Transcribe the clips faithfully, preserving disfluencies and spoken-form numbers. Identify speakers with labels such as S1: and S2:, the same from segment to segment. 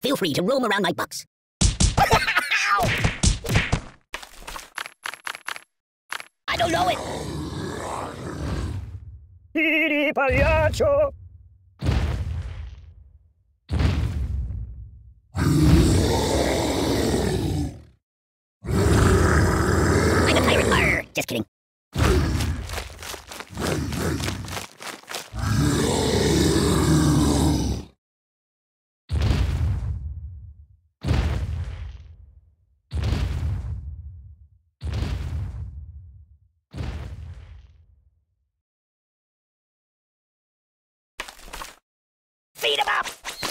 S1: feel free to roam around my box. I don't know it.
S2: Tiri pagliaccio!
S1: I'm a pirate. Arr, just kidding. Feed him up!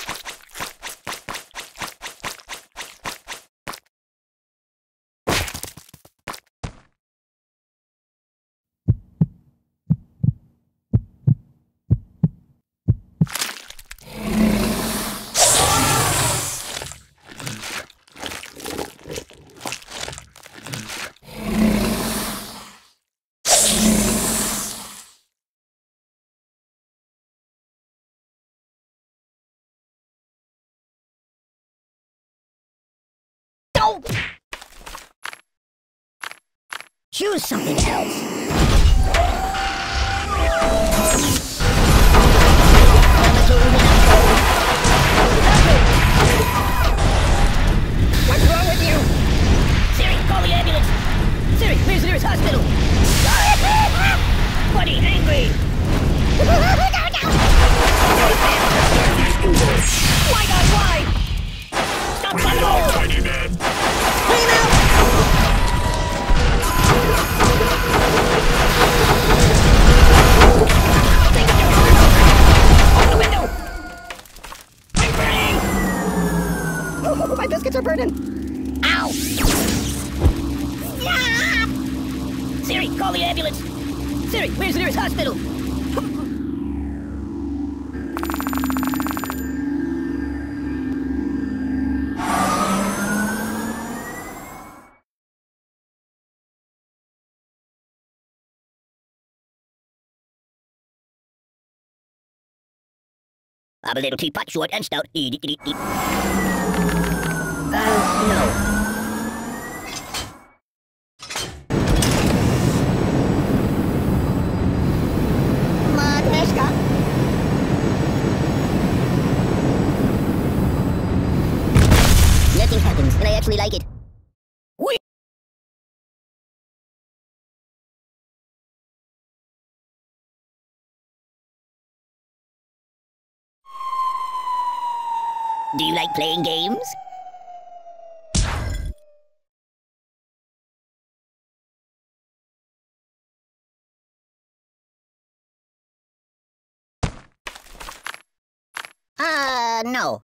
S1: No! Choose something else.
S2: What's wrong with you?
S1: Siri, call the ambulance. Siri, where's the nearest hospital? Buddy, angry. Why not? Why? Stop
S3: Bring it on, tiny man!
S1: Bring him out! Open the window! I'm burning!
S2: Oh, my biscuits are burning!
S1: Ow! Yeah! Siri, call the ambulance! Siri, where's the nearest hospital? I'm a little teapot, short and stout. Eat, eat, eat, eat. Uh, no.
S2: Mateshka?
S1: Nothing happens, and I actually like it. Whee! Do you like playing games? Uh, no.